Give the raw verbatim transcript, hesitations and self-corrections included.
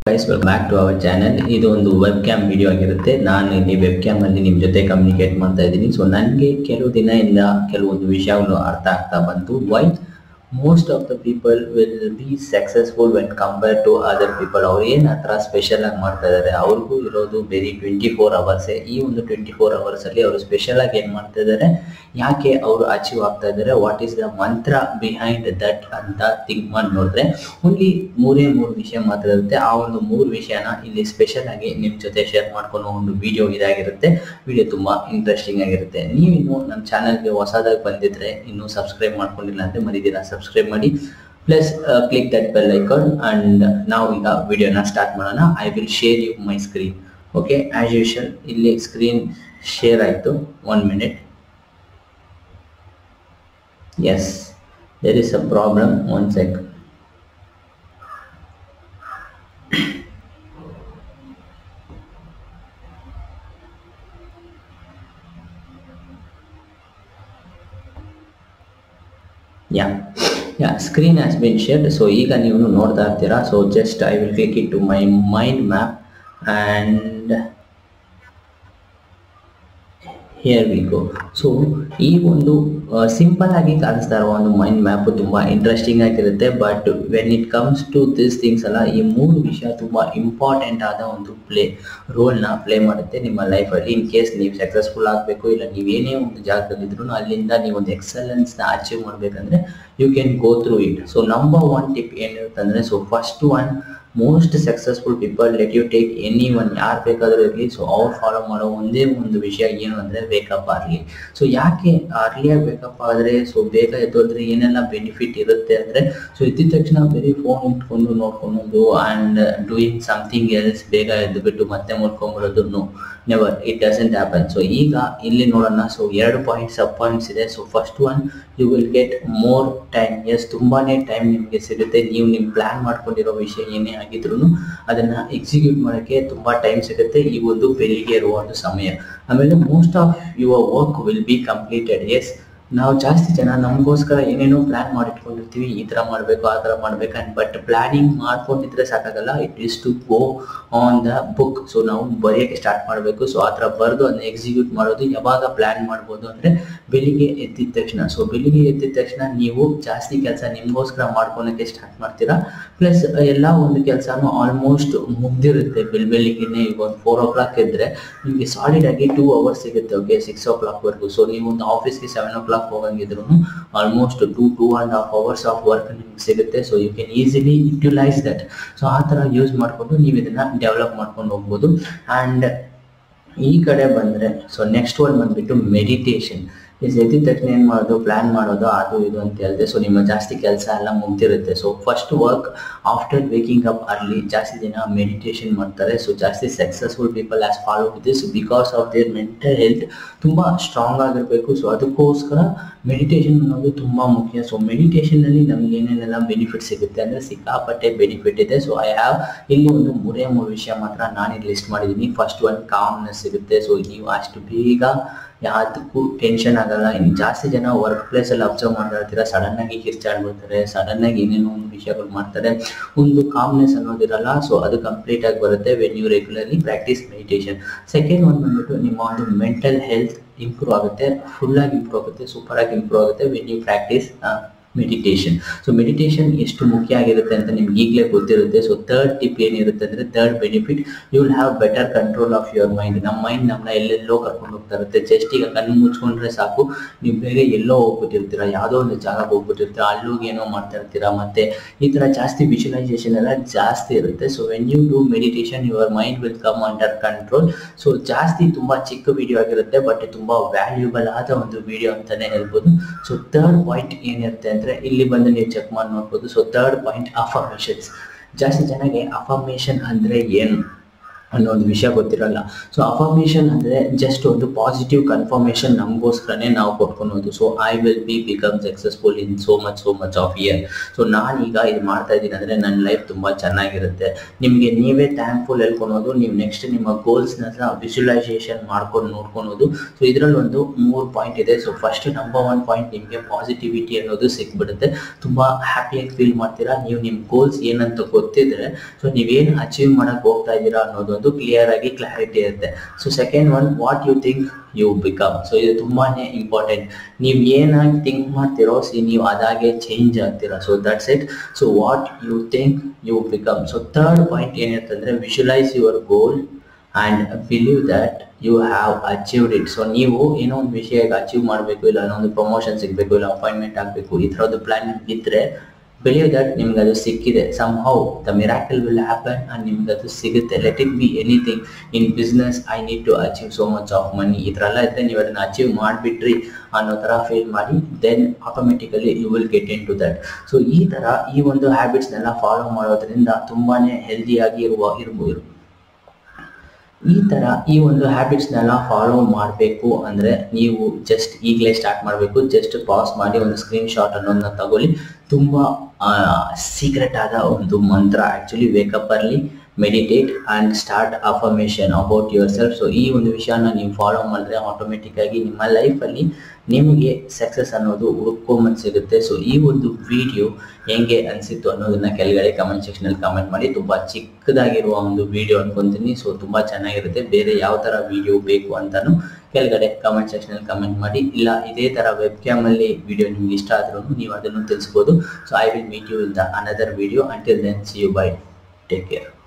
Guys, welcome back to our channel. ಇದು ಒಂದು web cam video ಆಗಿರುತ್ತೆ. ನಾನು ಇಲ್ಲಿ ವೆಬ್ ಕ್ಯಾಮ್ ಅಲ್ಲಿ ನಿಮ್ಮ ಜೊತೆ ಕಮ್ಯುನಿಕೇಟ್ ಮಾಡ್ತಾ ಇದ್ದೀನಿ. ಸೊ ನನಗೆ ಕೆಲವು ದಿನದಿಂದ ಕೆಲವೊಂದು ವಿಷಯಗಳು ಅರ್ಥ ಆಗ್ತಾ ಬಂತು. Why most of the people will be successful when compare to other people. ಅವ್ರು ಏನು ಆ ಥರ ಸ್ಪೆಷಲ್ ಆಗಿ ಮಾಡ್ತಾ ಇದ್ದಾರೆ, ಅವ್ರಿಗೂ ಇರೋದು ಬರೀ ಟ್ವೆಂಟಿ ಫೋರ್ ಅವರ್ಸೇ. ಈ ಒಂದು ಟ್ವೆಂಟಿ ಫೋರ್ ಅವರ್ಸಲ್ಲಿ ಅವರು ಸ್ಪೆಷಲ್ ಆಗಿ ಏನು ಮಾಡ್ತಾ ಇದ್ದಾರೆ, ಯಾಕೆ ಅವರು ಅಚೀವ್ ಆಗ್ತಾ ಇದ್ದಾರೆ, what is the mantra behind that ಅಂತ ಥಿಂಕ್ ಮಾಡಿ ನೋಡಿದ್ರೆ ಓನ್ಲಿ ಮೂರೇ ಮೂರು ವಿಷಯ ಮಾತ್ರ ಇರುತ್ತೆ. ಆ ಒಂದು ಮೂರು ವಿಷಯನ ಇಲ್ಲಿ ಸ್ಪೆಷಲ್ ಆಗಿ ನಿಮ್ಮ ಜೊತೆ ಶೇರ್ ಮಾಡ್ಕೊಳ್ಳೋ ಒಂದು ವಿಡಿಯೋ ಇದಾಗಿರುತ್ತೆ. ವಿಡಿಯೋ ತುಂಬಾ ಇಂಟ್ರೆಸ್ಟಿಂಗ್ ಆಗಿರುತ್ತೆ. ನೀವಿನ್ನು ನಮ್ಮ ಚಾನಲ್ಗೆ ಹೊಸದಾಗಿ ಬಂದಿದ್ರೆ ಇನ್ನೂ ಸಬ್ಸ್ಕ್ರೈಬ್ ಮಾಡ್ಕೊಂಡಿಲ್ಲ ಅಂದರೆ ಮರಿದಿರಾ, ಸಬ್ಸ್ಕ್ರೈಬ್ ಮಾಡಿ. Plus click that bell icon. And ನಾವು ಈಗ ವಿಡಿಯೋನ ಸ್ಟಾರ್ಟ್ ಮಾಡೋಣ. I will share you my screen. Okay, as usual ಇಲ್ಲಿ ಸ್ಕ್ರೀನ್ ಶೇರ್ ಆಯಿತು. One minute. Yes, there is a problem. One sec. Ya ya screen has been shared. So ಈಗ ನೀವು ನೋಡ್ತಾ ಇರ್ತೀರಾ. So just I will click it to my mind map and here we go. So ಈ ಒಂದು simple ಆಗಿ ಕಾಣಿಸ್ತಾ ಇರೋ ಒಂದು ಮೈಂಡ್ ಮ್ಯಾಪ್ ತುಂಬಾ ಇಂಟ್ರೆಸ್ಟಿಂಗ್ ಆಗಿರುತ್ತೆ. But when it comes to this things ಅಲ್ಲ, ಈ ಮೂರು ವಿಷಯ ತುಂಬಾ ಇಂಪಾರ್ಟೆಂಟ್ ಆದ ಒಂದು ಪ್ಲೇ ರೋಲ್ನ ಪ್ಲೇ ಮಾಡುತ್ತೆ ನಿಮ್ಮ ಲೈಫಲ್ಲಿ. ಇನ್ ಕೇಸ್ ನೀವು ಸಕ್ಸಸ್ಫುಲ್ ಆಗಬೇಕು, ಇಲ್ಲ ನೀವೇನೇ ಒಂದು ಜಾಗದಲ್ಲಿದ್ರು ಅಲ್ಲಿಂದ ನೀವು ಒಂದು ಎಕ್ಸಲೆನ್ಸ್ನ ಅಚೀವ್ ಮಾಡಬೇಕಂದ್ರೆ you can go through it. So number one tip ಏನಿರುತ್ತೆ ಅಂದರೆ, so first one most successful people, let you take any one, ಯಾರು ಬೇಕಾದರೂ ಇರಲಿ, ಸೊ ಅವ್ರು ಫಾಲೋ ಮಾಡೋ ಒಂದೇ ಒಂದು ವಿಷಯ ಏನು ಅಂದರೆ ವೇಕಪ್ ಅರ್ಲಿ. ಸೊ ಯಾಕೆ ಅರ್ಲಿಯಾಗಿ ವೇಕಪ್ ಆದರೆ, ಸೊ ಬೇಗ ಎದ್ದೋದ್ರೆ ಏನೆಲ್ಲ ಬೆನಿಫಿಟ್ ಇರುತ್ತೆ ಅಂದರೆ, ಸೊ ಎದ್ದ ತಕ್ಷಣ ಬರೀ ಫೋನ್ ಇಟ್ಕೊಂಡು ನೋಡ್ಕೊಳೋದು ಆ್ಯಂಡ್ ಡೂಯಿಂಗ್ ಸಮಥಿಂಗ್ ಎಲ್ಸ್, ಬೇಗ ಎದ್ದು ಬಿಟ್ಟು ಮತ್ತೆ ಮುಡ್ಕೊಂಡ್ಬಿಡೋದು, no, never, it doesn't happen. So ಈಗ ಇಲ್ಲಿ ನೋಡೋಣ. ಸೊ ಎರಡು ಪಾಯಿಂಟ್ಸ್ ಸಬ್ ಪಾಯಿಂಟ್ಸ್ ಇದೆ. So first one, you will get more time. Yes, ತುಂಬಾನೇ ಟೈಮ್ ನಿಮಗೆ ಸಿಗುತ್ತೆ. ನೀವು ನಿಮ್ಮ ಪ್ಲಾನ್ ಮಾಡ್ಕೊಂಡಿರೋ ವಿಷಯ ಏನೇ ಆಗಿದ್ರು ಅದನ್ನ ಎಕ್ಸಿಕ್ಯೂಟ್ ಮಾಡೋಕ್ಕೆ ತುಂಬಾ ಟೈಮ್ ಸಿಗುತ್ತೆ ಈ ಒಂದು ಬೆಳಿಗ್ಗೆ ಇರುವ ಒಂದು ಸಮಯ. ಆಮೇಲೆ most of your work will be completed. Yes, ನಾವು ಜಾಸ್ತಿ ಜನ ನಮಗೋಸ್ಕರ ಏನೇನೋ ಪ್ಲಾನ್ ಮಾಡಿಟ್ಕೊಂಡಿರ್ತೀವಿ, ಈ ಥರ ಮಾಡಬೇಕು, ಆ ಥರ ಮಾಡ್ಬೇಕು ಅಂಡ್ ಬಟ್ ಪ್ಲಾನಿಂಗ್ ಮಾಡ್ಕೊಂಡಿದ್ರೆ ಸಾಕಾಗಲ್ಲ. It is to go on the book. So ನಾವು ಬರೆಯೋಕ್ಕೆ ಸ್ಟಾರ್ಟ್ ಮಾಡಬೇಕು. ಸೊ ಆ ಥರ ಬರೆದು ಅದನ್ನ ಎಕ್ಸಿಕ್ಯೂಟ್ ಮಾಡೋದು ಯಾವಾಗ ಪ್ಲಾನ್ ಮಾಡ್ಬೋದು ಅಂದರೆ ಬೆಳಿಗ್ಗೆ ಎದ್ದಿದ ತಕ್ಷಣ. ಸೊ ಬೆಳಿಗ್ಗೆ ಎದ್ದಿದ ತಕ್ಷಣ ನೀವು ಜಾಸ್ತಿ ಕೆಲಸ ನಿಮಗೋಸ್ಕರ ಮಾಡ್ಕೊಳಕ್ಕೆ ಸ್ಟಾರ್ಟ್ ಮಾಡ್ತೀರಾ. ಪ್ಲಸ್ ಎಲ್ಲ ಒಂದು ಕೆಲಸನೂ ಆಲ್ಮೋಸ್ಟ್ ಮುಗ್ದಿರುತ್ತೆ ಬೆಳ್ ಬೆಳಿಗ್ಗೆನೆ. ಈಗ ಒಂದು ಫೋರ್ ಓ ಕ್ಲಾಕ್ ಇದ್ದರೆ ನಿಮಗೆ ಸಾಲಿಡ್ ಆಗಿ ಟೂ ಅವರ್ಸ್ ಸಿಗುತ್ತೆ. ಓಕೆ, ಸಿಕ್ಸ್ ಓ ಕ್ಲಾಕ್ವರೆಗೂ. ಸೊ ನೀವು ಒಂದು ಆಫೀಸ್ಗೆ ಸೆವೆನ್ ಓ ಕ್ಲಾಕ್ ಹೋಗಂಗಿದ್ರು almost two two and half hours of work ನಿಮ್ಗೆ ಸಿಗುತ್ತೆ. So you can easily utilise that. So ಆ ಥರ ಯೂಸ್ ಮಾಡಿಕೊಂಡು ನೀವು ಇದನ್ನ ಡೆವಲಪ್ ಮಾಡ್ಕೊಂಡು ಹೋಗ್ಬೋದು. ಆ್ಯಂಡ್ ಈ ಕಡೆ ಬಂದರೆ, ಸೊ ನೆಕ್ಸ್ಟ್ ವರ್ಡ್ ಬಂದ್ಬಿಟ್ಟು ಮೆಡಿಟೇಷನ್. ಇಸ್ ಎದ್ದಿದ ತಕ್ಷಣ ಏನು ಮಾಡೋದು, ಪ್ಲಾನ್ ಮಾಡೋದು, ಅದು ಇದು ಅಂತ ಹೇಳಿದೆ. ಸೊ ನಿಮ್ಮ ಜಾಸ್ತಿ ಕೆಲಸ ಎಲ್ಲ ಮುಗ್ದಿರುತ್ತೆ. So first work after waking up early. ಜಾಸ್ತಿ ಜನ ಮೆಡಿಟೇಷನ್ ಮಾಡ್ತಾರೆ. ಸೊ ಜಾಸ್ತಿ successful people as follow this because of their mental health ತುಂಬ ಸ್ಟ್ರಾಂಗ್ ಆಗಿರಬೇಕು. ಸೊ ಅದಕ್ಕೋಸ್ಕರ ಮೆಡಿಟೇಷನ್ ಅನ್ನೋದು ತುಂಬ ಮುಖ್ಯ. ಸೊ ಮೆಡಿಟೇಷನಲ್ಲಿ ನಮ್ಗೆ ಏನೇನೆಲ್ಲ ಬೆನಿಫಿಟ್ ಸಿಗುತ್ತೆ ಅಂದರೆ ಸಿಕ್ಕಾಪಟ್ಟೆ ಬೆನಿಫಿಟ್ ಇದೆ. ಸೊ ಐ ಹ್ಯಾವ್ ಇಲ್ಲಿ ಒಂದು ಮೂರೇ ಮೂರು ವಿಷಯ ಮಾತ್ರ ನಾನು ಇಲ್ಲಿ ಲಿಸ್ಟ್ ಮಾಡಿದ್ದೀನಿ. ಫಸ್ಟ್ ಒಂದು ಕಾಮ್ನೆಸ್ ಸಿಗುತ್ತೆ. ಸೊ ನೀವು ಅಷ್ಟು ಬೇಗ ಯಾವುದಕ್ಕೂ ಟೆನ್ಷನ್ ಆಗಲ್ಲ. ಇನ್ನು ಜಾಸ್ತಿ ಜನ ವರ್ಕ್ ಪ್ಲೇಸಲ್ಲಿ ಅಬ್ಸರ್ವ್ ಮಾಡ್ತಾ ಇರ್ತೀರ, ಸಡನ್ ಆಗಿ ಕಿರ್ಚಾಡ್ಬಿಡ್ತಾರೆ, ಸಡನ್ ಆಗಿ ಏನೇನೋ ಒಂದು ವಿಷಯಗಳು ಮಾಡ್ತಾರೆ, ಒಂದು ಕಾಮ್ನೆಸ್ ಅನ್ನೋದಿರಲ್ಲ. ಸೊ ಅದು ಕಂಪ್ಲೀಟ್ ಆಗಿ ಬರುತ್ತೆ when you regularly practice meditation. Second ಒಂದು ಬಂದ್ಬಿಟ್ಟು ನಿಮ್ಮ ಒಂದು ಮೆಂಟಲ್ ಹೆಲ್ತ್ ಇಂಪ್ರೂವ್ ಆಗುತ್ತೆ, ಫುಲ್ ಆಗಿ ಇಂಪ್ರೂವ್ ಆಗುತ್ತೆ, ಸೂಪರ್ ಆಗಿ ಇಂಪ್ರೂವ್ ಆಗುತ್ತೆ when you practice meditation. So meditation ಎಷ್ಟು ಮುಖ್ಯ ಆಗಿರುತ್ತೆ ಅಂತ ನಿಮ್ಗೆ ಈಗಲೇ ಗೊತ್ತಿರುತ್ತೆ. ಸೊ ಥರ್ಡ್ ಟಿಪ್ ಏನಿರುತ್ತೆ ಅಂದರೆ, third benefit, you will have better control of your mind. ನಮ್ಮ ಮೈಂಡ್ ನಮ್ಮನ್ನ ಎಲ್ಲೆಲ್ಲೋ ಕರ್ಕೊಂಡು ಹೋಗ್ತಾ ಇರುತ್ತೆ. ಜಸ್ಟ್ ಈಗ ಕಣ್ಣು ಮುಚ್ಕೊಂಡ್ರೆ ಸಾಕು, ನೀವು ಬೇರೆ ಎಲ್ಲೋ ಹೋಗ್ಬಿಟ್ಟಿರ್ತೀರ, ಯಾವುದೋ ಒಂದು ಜಾಗಕ್ಕೆ ಹೋಗ್ಬಿಟ್ಟಿರ್ತೀರ, ಅಲ್ಲೋಗಿ ಏನೋ ಮಾಡ್ತಾ ಇರ್ತೀರಾ. ಮತ್ತೆ ಈ ಥರ ಜಾಸ್ತಿ ವಿಜುವಲೈಸೇಷನ್ ಎಲ್ಲ ಜಾಸ್ತಿ ಇರುತ್ತೆ. So when you do meditation your mind will come under control. So ಜಾಸ್ತಿ ತುಂಬ ಚಿಕ್ಕ ವಿಡಿಯೋ ಆಗಿರುತ್ತೆ, ಬಟ್ ತುಂಬ ವ್ಯಾಲ್ಯೂಬಲ್ ಆದ ಒಂದು ವಿಡಿಯೋ ಅಂತಲೇ ಹೇಳ್ಬೋದು. ಸೊ ಥರ್ಡ್ ಪಾಯಿಂಟ್ ಏನಿರುತ್ತೆ ಅಂದರೆ, ಇಲ್ಲಿ ಬಂದು ನೀವು ಚೆಕ್ ಮಾಡಿ ನೋಡ್ಬೋದು. So third point, affirmations. ಜಾಸ್ತಿ ಜನಗೆ ಅಫರ್ಮೇಷನ್ ಅಂದರೆ ಏನು, ಅನ್ನೋ ಒಂದು ವಿಷಯ ಗೊತ್ತಿರಲ್ಲ. ಸೊ ಅಫರ್ಮೇಷನ್ ಅಂದ್ರೆ ಜಸ್ಟ್ ಒಂದು ಪಾಸಿಟಿವ್ ಕನ್ಫರ್ಮೇಶನ್ ನಮಗೋಸ್ಕರನೇ ನಾವು ಕೊಟ್ಕೊಳೋದು. So I will be become successful in so much so much of year. So ನಾನೀಗ ಇದು ಮಾಡ್ತಾ ಇದ್ದೀನಿ ಅಂದ್ರೆ ನನ್ನ ಲೈಫ್ ತುಂಬಾ ಚೆನ್ನಾಗಿರುತ್ತೆ. ನಿಮಗೆ ನೀವೇ ಥ್ಯಾಂಕ್ಫುಲ್ ಹೇಳ್ಕೊಳೋದು, ನೀವು ನೆಕ್ಸ್ಟ್ ನಿಮ್ಮ ಗೋಲ್ಸ್ನ ವಿಜುವಲೈಸೇಷನ್ ಮಾಡ್ಕೊಂಡು ನೋಡ್ಕೊಳೋದು. ಸೊ ಇದರಲ್ಲಿ ಒಂದು ಮೂರು ಪಾಯಿಂಟ್ ಇದೆ. So first number one point, ನಿಮಗೆ ಪಾಸಿಟಿವಿಟಿ ಅನ್ನೋದು ಸಿಕ್ಬಿಡುತ್ತೆ. ತುಂಬಾ ಹ್ಯಾಪಿಯಾಗಿ ಫೀಲ್ ಮಾಡ್ತೀರಾ. ನೀವು ನಿಮ್ಮ ಗೋಲ್ಸ್ ಏನಂತ ಗೊತ್ತಿದ್ರೆ ಸೊ ನೀವೇನು ಅಚೀವ್ ಮಾಡಕ್ ಹೋಗ್ತಾ ಇದ್ದೀರಾ ಅನ್ನೋದು ಒಂದು ಕ್ಲಿಯರ್ ಆಗಿ ಕ್ಲಾರಿಟಿ ಇರುತ್ತೆ. So second one, what you think you become. So ಇದು ತುಂಬಾನೇ ಇಂಪಾರ್ಟೆಂಟ್. ನೀವು ಏನಾಗಿ ಥಿಂಕ್ ಮಾಡ್ತಿರೋ ಸಿ ನೀವು ಅದಾಗೆ ಚೇಂಜ್ ಆಗ್ತೀರಾ. So that's it. So what you think you become. So third point ಏನಿರ್ತಂದ್ರೆ, visualize your goal and believe that you have achieved it. So ನೀವು ಏನೋ ಒಂದು ವಿಷಯ ಅಚೀವ್ ಮಾಡಬೇಕು, ಇಲ್ಲ ಏನೋ ಒಂದು ಪ್ರಮೋಷನ್ ಸಿಗಬೇಕು, ಇಲ್ಲ ಅಪಾಯಿಂಟ್ಮೆಂಟ್ ಆಗಬೇಕು, ಈ ಥರದ್ದು ಪ್ಲಾನ್ ಇದ್ದರೆ ಬಿಲೀವ್ ದಟ್ ನಿಮ್ಗೆ ಅದು ಸಿಕ್ಕಿದೆ. Somehow the miracle will happen and ನಿಮ್ಗೆ ಅದು ಸಿಗುತ್ತೆ. Let it be anything. In business I need to achieve so much of money, ಈ ಥರ ಎಲ್ಲ ಇದ್ದರೆ ನೀವು ಅದನ್ನು ಅಚೀವ್ ಮಾಡಿಬಿಟ್ರಿ ಅನ್ನೋ ಥರ ಫೀಲ್ ಮಾಡಿ, then automatically you will get into that. So ಈ ಥರ ಈ ಒಂದು ಹ್ಯಾಬಿಟ್ಸ್ನೆಲ್ಲ ಫಾಲೋ ಮಾಡೋದ್ರಿಂದ ತುಂಬಾ ಹೆಲ್ದಿಯಾಗಿ ಇರುವ ಇರ್ಬೋದು. ಈ ಥರ ಈ ಒಂದು ಹ್ಯಾಬಿಟ್ಸ್ನೆಲ್ಲ ಫಾಲೋ ಮಾಡಬೇಕು ಅಂದರೆ ನೀವು ಜಸ್ಟ್ ಈಗಲೇ ಸ್ಟಾರ್ಟ್ ಮಾಡಬೇಕು. ಜಸ್ಟ್ ಪಾಸ್ ಮಾಡಿ ಒಂದು ಸ್ಕ್ರೀನ್ ಶಾಟ್ ಅನ್ನೋದನ್ನ ತಗೊಳ್ಳಿ. ತುಂಬ ಸೀಕ್ರೆಟ್ ಆದ ಒಂದು ಮಂತ್ರ. Actually wake up early, meditate and start affirmation about yourself. So ಈ ಒಂದು ವಿಷಯನ ನೀವು ಫಾಲೋ ಮಾಡಿದ್ರೆ ಆಟೋಮೆಟಿಕ್ ಆಗಿ ನಿಮ್ಮ ಲೈಫಲ್ಲಿ ನಿಮಗೆ ಸಕ್ಸಸ್ ಅನ್ನೋದು ಹುಡ್ಕೊಂಬಂದು ಸಿಗುತ್ತೆ. ಸೊ ಈ ಒಂದು ವಿಡಿಯೋ ಹೆಂಗೆ ಅನಿಸಿತ್ತು ಅನ್ನೋದನ್ನ ಕೆಳಗಡೆ ಕಮೆಂಟ್ ಸೆಕ್ಷನಲ್ಲಿ ಕಮೆಂಟ್ ಮಾಡಿ. ತುಂಬ ಚಿಕ್ಕದಾಗಿರುವ ಒಂದು ವಿಡಿಯೋ ಅನ್ಕೊಂತೀನಿ. ಸೊ ತುಂಬ ಚೆನ್ನಾಗಿರುತ್ತೆ. ಬೇರೆ ಯಾವ ಥರ ವಿಡಿಯೋ ಬೇಕು ಅಂತಲೂ ಕೆಳಗಡೆ ಕಮೆಂಟ್ ಸೆಕ್ಷನಲ್ಲಿ ಕಮೆಂಟ್ ಮಾಡಿ. ಇಲ್ಲ ಇದೇ ಥರ ವೆಬ್ ಕ್ಯಾಮಲ್ಲಿ ವಿಡಿಯೋ ನಿಮ್ಗೆ ಇಷ್ಟ ಆದ್ರೂ ನೀವು ಅದನ್ನು ತಿಳಿಸ್ಬೋದು. So I will meet you in the another video. Until then see you bye. Take care.